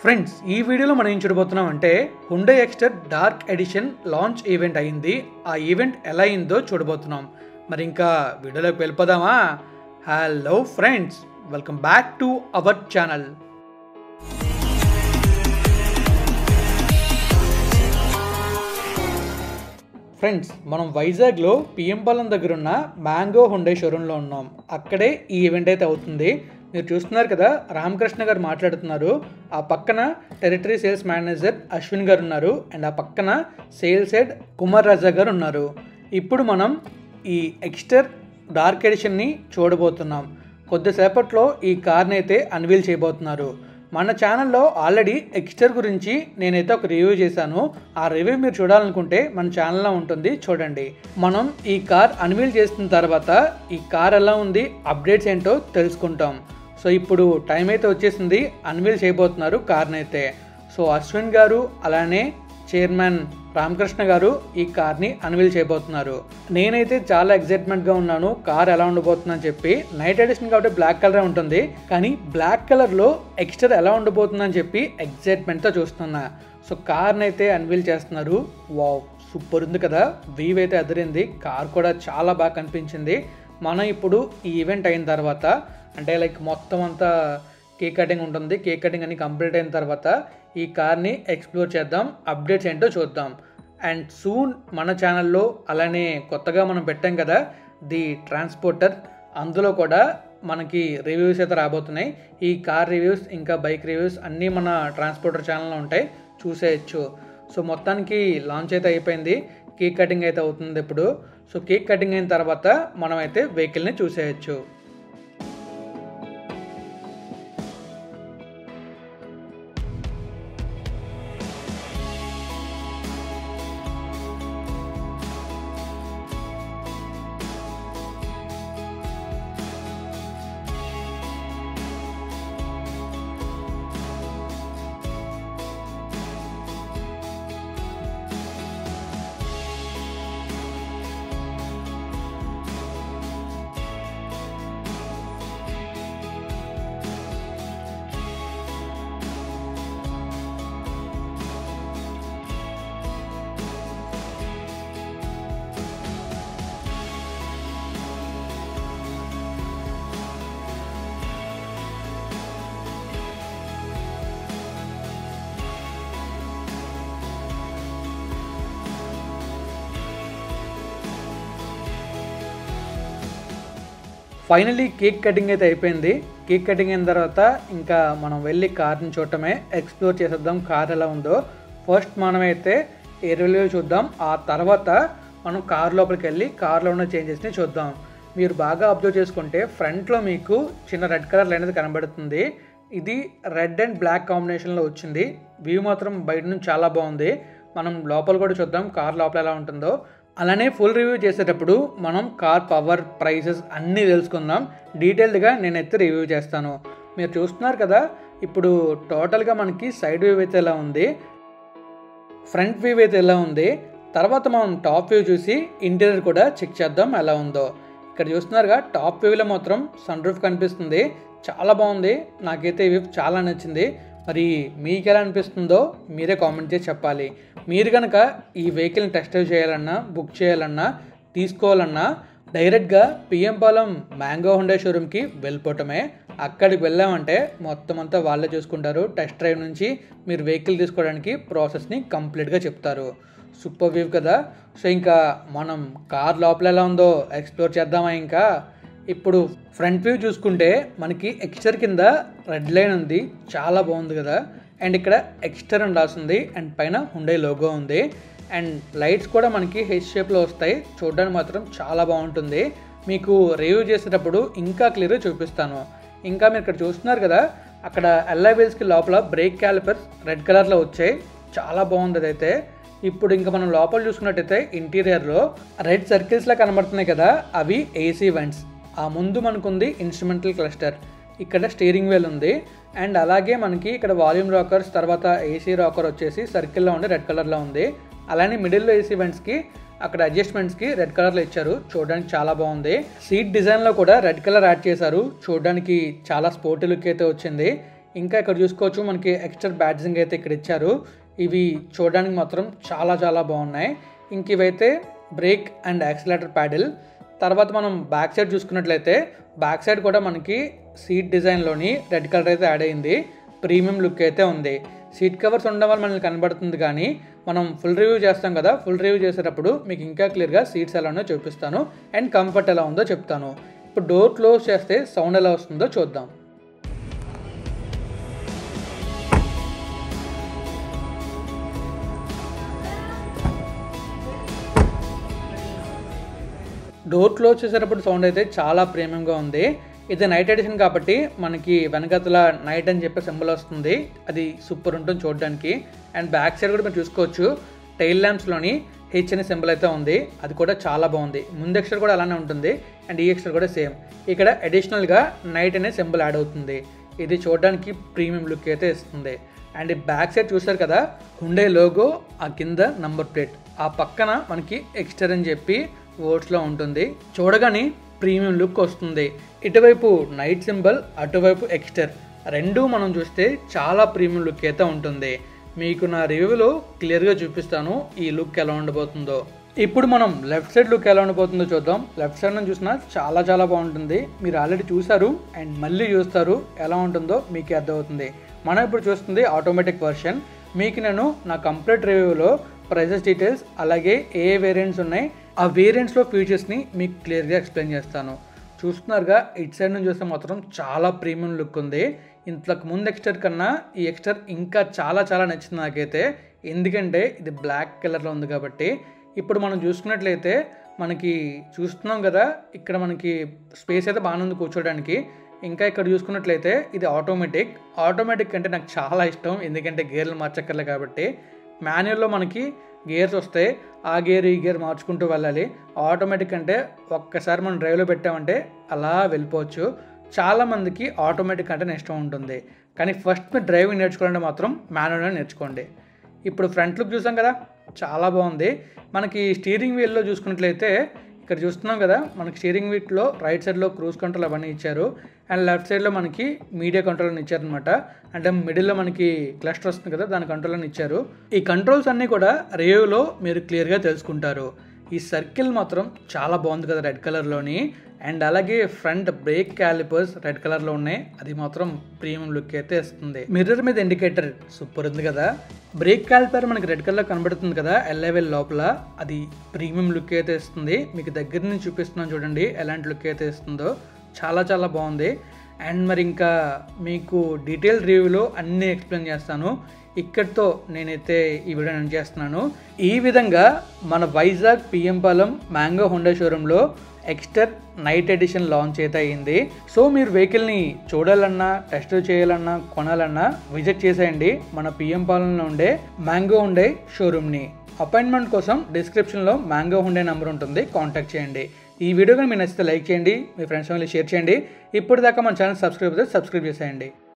Friends ఈ వీడియోలో మనం ఏం చూడబోతున్నాం అంటే Hyundai Exter dark edition launch event అయింది. ఆ ఈవెంట్ ఎలా అయిందో చూడబోతున్నాం. మరి ఇంకా వీడియోలోకి వెళ్ళిపోదామా? Hello friends, welcome back to our channel. Friends, మనం వైజాగ్లో పిఎం పాలెం దగ్గర ఉన్న మ్యాంగో హుండై షోరూంలో ఉన్నాం. అక్కడే ఈ ఈవెంట్ అయితే అవుతుంది. మీరు చూస్తున్నారు కదా, రామకృష్ణ గారు మాట్లాడుతున్నారు. ఆ పక్కన టెరిటరీ సేల్స్ మేనేజర్ అశ్విన్ గారు ఉన్నారు. అండ్ ఆ పక్కన సేల్స్ హెడ్ కుమార్ రాజా గారు ఉన్నారు. ఇప్పుడు మనం ఈ ఎక్స్టర్ డార్క్ ఎడిషన్ని చూడబోతున్నాం. కొద్దిసేపట్లో ఈ కార్ని అయితే అన్వీల్ చేయబోతున్నారు. మన ఛానల్లో ఆల్రెడీ ఎక్స్టర్ గురించి నేనైతే ఒక రివ్యూ చేశాను. ఆ రివ్యూ మీరు చూడాలనుకుంటే మన ఛానల్లో ఉంటుంది, చూడండి. మనం ఈ కార్ అన్వీల్ చేసిన తర్వాత ఈ కార్ ఎలా ఉంది, అప్డేట్స్ ఏంటో తెలుసుకుంటాం. సో ఇప్పుడు టైం అయితే వచ్చేసింది, అన్వీల్ చేయబోతున్నారు కార్ని అయితే. సో అశ్విన్ గారు అలానే చైర్మన్ రామకృష్ణ గారు ఈ కార్ని అన్వీల్ చేయబోతున్నారు. నేనైతే చాలా ఎక్సైట్మెంట్గా ఉన్నాను కార్ ఎలా ఉండబోతుందని చెప్పి. నైట్ ఎడిషన్ కాబట్టి బ్లాక్ కలరే ఉంటుంది, కానీ బ్లాక్ కలర్లో ఎక్స్టర్ ఎలా ఉండబోతుందని చెప్పి ఎక్సైట్మెంట్తో చూస్తున్నా. సో కార్ని అయితే అన్వీల్ చేస్తున్నారు. వావ్, సూపర్ ఉంది కదా. వీవ్ అయితే అదిరింది. కార్ కూడా చాలా బాగా కనిపించింది. మనం ఇప్పుడు ఈ ఈవెంట్ అయిన తర్వాత అంటే మొత్తం అంతా కేక్ కటింగ్ ఉంటుంది. కేక్ కటింగ్ అన్ని కంప్లీట్ అయిన తర్వాత ఈ కార్ని ఎక్స్ప్లోర్ చేద్దాం, అప్డేట్స్ ఏంటో చూద్దాం. అండ్ సూన్ మన ఛానల్లో అలానే కొత్తగా మనం పెట్టాం కదా ది ట్రాన్స్పోర్టర్, అందులో కూడా మనకి రివ్యూస్ అయితే రాబోతున్నాయి. ఈ కార్ రివ్యూస్ ఇంకా బైక్ రివ్యూస్ అన్నీ మన ట్రాన్స్పోర్టర్ ఛానల్లో ఉంటాయి, చూసేయచ్చు. సో మొత్తానికి లాంచ్ అయితే అయిపోయింది. కేక్ కటింగ్ అయితే అవుతుంది ఇప్పుడు. సో కేక్ కటింగ్ అయిన తర్వాత మనం అయితే వెహికల్ని చూసేయచ్చు. ఫైనలీ కేక్ కటింగ్ అయితే అయిపోయింది. కేక్ కటింగ్ అయిన తర్వాత ఇంకా మనం వెళ్ళి కార్ని చూడటమే, ఎక్స్ప్లోర్ చేసేద్దాం కార్ ఎలా ఉందో. ఫస్ట్ మనమైతే ఎయిర్ రివ్యూ చూద్దాం, ఆ తర్వాత మనం కార్ లోపలికి వెళ్ళి కార్లో ఉన్న చేంజెస్ని చూద్దాం. మీరు బాగా అబ్జర్వ్ చేసుకుంటే ఫ్రంట్లో మీకు చిన్న రెడ్ కలర్ లైన్ అనేది కనబడుతుంది. ఇది రెడ్ అండ్ బ్లాక్ కాంబినేషన్లో వచ్చింది. వ్యూ మాత్రం బయట నుంచి చాలా బాగుంది. మనం లోపల కూడా చూద్దాం కార్ లోపల ఎలా ఉంటుందో. అలానే ఫుల్ రివ్యూ చేసేటప్పుడు మనం కార్ పవర్, ప్రైసెస్ అన్నీ తెలుసుకుందాం. డీటెయిల్డ్గా నేనైతే రివ్యూ చేస్తాను. మీరు చూస్తున్నారు కదా, ఇప్పుడు టోటల్గా మనకి సైడ్ వ్యూ అయితే ఎలా ఉంది, ఫ్రంట్ వ్యూ అయితే ఎలా ఉంది, తర్వాత మనం టాప్ వ్యూ చూసి ఇంటీరియర్ కూడా చెక్ చేద్దాం ఎలా ఉందో. ఇక్కడ చూస్తున్నారుగా, టాప్ వ్యూలో మాత్రం సన్ రూఫ్ కనిపిస్తుంది, చాలా బాగుంది. నాకైతే ఈ వ్యూ చాలా నచ్చింది. మరి మీకు ఎలా అనిపిస్తుందో మీరే కామెంట్ చేసి చెప్పాలి. మీరు కనుక ఈ వెహికల్ని టెస్ట్ డ్రైవ్ చేయాలన్నా, బుక్ చేయాలన్నా, తీసుకోవాలన్నా డైరెక్ట్గా పిఎం పాలెం మ్యాంగో హుండై షోరూమ్కి వెళ్ళిపోవటమే. అక్కడికి వెళ్ళామంటే మొత్తం అంతా వాళ్ళే చూసుకుంటారు. టెస్ట్ డ్రైవ్ నుంచి మీరు వెహికల్ తీసుకోవడానికి ప్రాసెస్ని కంప్లీట్గా చెప్తారు. సూపర్ వ్యూ కదా. సో ఇంకా మనం కార్ లోపల ఎలా ఉందో ఎక్స్ప్లోర్ చేద్దామా. ఇంకా ఇప్పుడు ఫ్రంట్ వ్యూ చూసుకుంటే మనకి ఎక్స్టర్ కింద రెడ్ లైన్ ఉంది, చాలా బాగుంది కదా. అండ్ ఇక్కడ ఎక్స్టర్ అని రాసింది అండ్ పైన హుండై లోగో ఉంది. అండ్ లైట్స్ కూడా మనకి హెచ్ షేప్లో వస్తాయి, చూడడానికి మాత్రం చాలా బాగుంటుంది. మీకు రివ్యూ చేసేటప్పుడు ఇంకా క్లియర్గా చూపిస్తాను. ఇంకా మీరు ఇక్కడ చూస్తున్నారు కదా, అక్కడ ఎల్ఐ వీల్స్కి లోపల బ్రేక్ క్యాలిపర్స్ రెడ్ కలర్లో వచ్చాయి, చాలా బాగుంది అదైతే. ఇప్పుడు ఇంకా మనం లోపల చూసుకున్నట్టయితే ఇంటీరియర్లో రెడ్ సర్కిల్స్లా కనబడుతున్నాయి కదా, అవి ఏసీ వెంట్స్. ఆ ముందు మనకుంది ఇన్స్ట్రుమెంటల్ క్లస్టర్, ఇక్కడ స్టీరింగ్ వీల్ ఉంది. అండ్ అలాగే మనకి ఇక్కడ వాల్యూమ్ రాకర్స్, తర్వాత ఏసీ రాకర్ వచ్చేసి సర్కిల్లో ఉండి రెడ్ కలర్లో ఉంది. అలానే మిడిల్లో ఏసీ వెంట్స్కి అక్కడ అడ్జస్ట్మెంట్స్కి రెడ్ కలర్లో ఇచ్చారు, చూడడానికి చాలా బాగుంది. సీట్ డిజైన్లో కూడా రెడ్ కలర్ యాడ్ చేశారు, చూడడానికి చాలా స్పోర్టీ లుక్ అయితే వచ్చింది. ఇంకా ఇక్కడ చూసుకోవచ్చు మనకి ఎక్స్ట్రా బ్యాడ్జింగ్ అయితే ఇక్కడ ఇచ్చారు. ఇవి చూడడానికి మాత్రం చాలా చాలా బాగున్నాయి. ఇంక ఇవైతే బ్రేక్ అండ్ యాక్సిలరేటర్ ప్యాడిల్. తర్వాత మనం బ్యాక్ సైడ్ చూసుకున్నట్లయితే బ్యాక్ సైడ్ కూడా మనకి సీట్ డిజైన్లోని రెడ్ కలర్ అయితే యాడ్ అయింది. ప్రీమియం లుక్ అయితే ఉంది. సీట్ కవర్స్ ఉండడం వల్ల మనకి కనబడుతుంది, కానీ మనం ఫుల్ రివ్యూ చేస్తాం కదా, ఫుల్ రివ్యూ చేసేటప్పుడు మీకు ఇంకా క్లియర్గా సీట్స్ ఎలా ఉన్నాయో చూపిస్తాను అండ్ కంఫర్ట్ ఎలా ఉందో చెప్తాను. ఇప్పుడు డోర్ క్లోజ్ చేస్తే సౌండ్ ఎలా వస్తుందో చూద్దాం. డోర్ క్లోజ్ చేసేటప్పుడు సౌండ్ అయితే చాలా ప్రీమియంగా ఉంది. ఇది నైట్ ఎడిషన్ కాబట్టి మనకి వెనకతల నైట్ అని చెప్పే సింబల్ వస్తుంది. అది సూపర్ ఉంటుంది చూడడానికి. అండ్ బ్యాక్ సైడ్ కూడా మీరు చూసుకోవచ్చు టైల్ ల్యాంప్స్లోని హెచ్ అనే సింబల్ అయితే ఉంది. అది కూడా చాలా బాగుంది. ముందు ఎక్స్టర్ కూడా అలానే ఉంటుంది అండ్ ఈ ఎక్స్టర్ కూడా సేమ్. ఇక్కడ అడిషనల్గా నైట్ అనే సింబల్ యాడ్ అవుతుంది. ఇది చూడడానికి ప్రీమియం లుక్ అయితే ఇస్తుంది. అండ్ ఈ బ్యాక్ సైడ్ చూసారు కదా, హుండై లోగో, ఆ కింద నంబర్ ప్లేట్, ఆ పక్కన మనకి ఎక్స్టర్ అని చెప్పి వర్డ్స్లో ఉంటుంది. చూడగానే ప్రీమియం లుక్ వస్తుంది. ఇటువైపు నైట్ సింబల్, అటువైపు ఎక్స్టర్, రెండూ మనం చూస్తే చాలా ప్రీమియం లుక్ అయితే ఉంటుంది. మీకు నా రివ్యూలో క్లియర్గా చూపిస్తాను ఈ లుక్ ఎలా ఉండబోతుందో. ఇప్పుడు మనం లెఫ్ట్ సైడ్ లుక్ ఎలా ఉండబోతుందో చూద్దాం. లెఫ్ట్ సైడ్ నుంచి చూసినా చాలా చాలా బాగుంటుంది. మీరు ఆల్రెడీ చూసారు అండ్ మళ్ళీ చూస్తారు, ఎలా ఉంటుందో మీకు అర్థమవుతుంది. మనం ఇప్పుడు చూస్తుంది ఆటోమేటిక్ వర్షన్. మీకు నేను నా కంప్లీట్ రివ్యూలో ప్రైసెస్ డీటెయిల్స్, అలాగే ఏ వేరియంట్స్ ఉన్నాయి, ఆ వేరియంట్స్లో ఫీచర్స్ని మీకు క్లియర్గా ఎక్స్ప్లెయిన్ చేస్తాను. చూస్తున్నారుగా, ఇటు సైడ్ నుంచి చూస్తే మాత్రం చాలా ప్రీమియం లుక్ ఉంది. ఇంతకు ముందు ఎక్స్టర్ కన్నా ఈ ఎక్స్టర్ ఇంకా చాలా చాలా నచ్చింది నాకైతే. ఎందుకంటే ఇది బ్లాక్ కలర్లో ఉంది కాబట్టి. ఇప్పుడు మనం చూసుకున్నట్లయితే మనకి చూస్తున్నాం కదా, ఇక్కడ మనకి స్పేస్ అయితే బాగానే ఉంది కూర్చోడానికి. ఇంకా ఇక్కడ చూసుకున్నట్లయితే ఇది ఆటోమేటిక్ అంటే నాకు చాలా ఇష్టం, ఎందుకంటే గేర్లు మార్చక్కర్లే కాబట్టి. మాన్యువల్లో మనకి గేర్స్ వస్తాయి, ఆ గేర్ ఈ గేర్ మార్చుకుంటూ వెళ్ళాలి. ఆటోమేటిక్ అంటే ఒక్కసారి మనం డ్రైవ్లో పెట్టామంటే అలా వెళ్ళిపోవచ్చు. చాలామందికి ఆటోమేటిక్ అంటే ఇష్టం ఉంటుంది, కానీ ఫస్ట్ మీరు డ్రైవింగ్ నేర్చుకోవాలంటే మాత్రం మాన్యువల్గా నేర్చుకోండి. ఇప్పుడు ఫ్రంట్ లుక్ చూసాం కదా, చాలా బాగుంది. మనకి స్టీరింగ్ వీల్లో చూసుకున్నట్లయితే ఇక్కడ చూస్తున్నాం కదా, మనకి స్టీరింగ్ వీల్లో రైట్ సైడ్లో క్రూజ్ కంట్రోల్ అవన్నీ ఇచ్చారు అండ్ లెఫ్ట్ సైడ్లో మనకి మీడియా కంట్రోల్ అని ఇచ్చారనమాట. అంటే మిడిల్లో మనకి క్లస్టర్ వస్తుంది కదా, దాని కంట్రోల్ అని ఇచ్చారు. ఈ కంట్రోల్స్ అన్నీ కూడా రివ్యూలో మీరు క్లియర్గా తెలుసుకుంటారు. ఈ సర్కిల్ మాత్రం చాలా బాగుంది కదా రెడ్ కలర్లోని. అండ్ అలాగే ఫ్రంట్ బ్రేక్ క్యాలిపర్స్ రెడ్ కలర్లో ఉన్నాయి, అది మాత్రం ప్రీమియం లుక్ అయితే ఇస్తుంది. మిర్రర్ మీద ఇండికేటర్ సూపర్ ఉంది కదా. బ్రేక్ క్యాలిపర్ మనకి రెడ్ కలర్లో కనబడుతుంది కదా ఎల్ఐవెల్ లోపల, అది ప్రీమియం లుక్ అయితే ఇస్తుంది. మీకు దగ్గర నుంచి చూపిస్తున్నాను చూడండి ఎలాంటి లుక్ అయితే ఇస్తుందో, చాలా చాలా బాగుంది. అండ్ మరి ఇంకా మీకు డీటెయిల్ రివ్యూలో అన్నీ ఎక్స్ప్లెయిన్ చేస్తాను. ఇక్కడితో నేనైతే ఈ వీడియో ఎండ్ చేస్తున్నాను. ఈ విధంగా మన వైజాగ్ పిఎం పాలెం మ్యాంగో హుండై షోరూంలో ఎక్స్టర్ నైట్ ఎడిషన్ లాంచ్ అయితే అయ్యింది. సో మీరు వెహికల్ని చూడాలన్నా, టెస్ట్ చేయాలన్నా, కొనాలన్నా విజిట్ చేసేయండి మన పిఎం పాలెంలో ఉండే మ్యాంగో హుండై షోరూమ్ని. అపాయింట్మెంట్ కోసం డిస్క్రిప్షన్లో మ్యాంగో హుండై నెంబర్ ఉంటుంది, కాంటాక్ట్ చేయండి. ఈ వీడియో కానీ మీకు నచ్చితే లైక్ చేయండి, మీ ఫ్రెండ్స్ ఫ్యామిలీ షేర్ చేయండి. ఇప్పటిదాకా మన ఛానల్ సబ్స్క్రైబ్ చేసేయండి.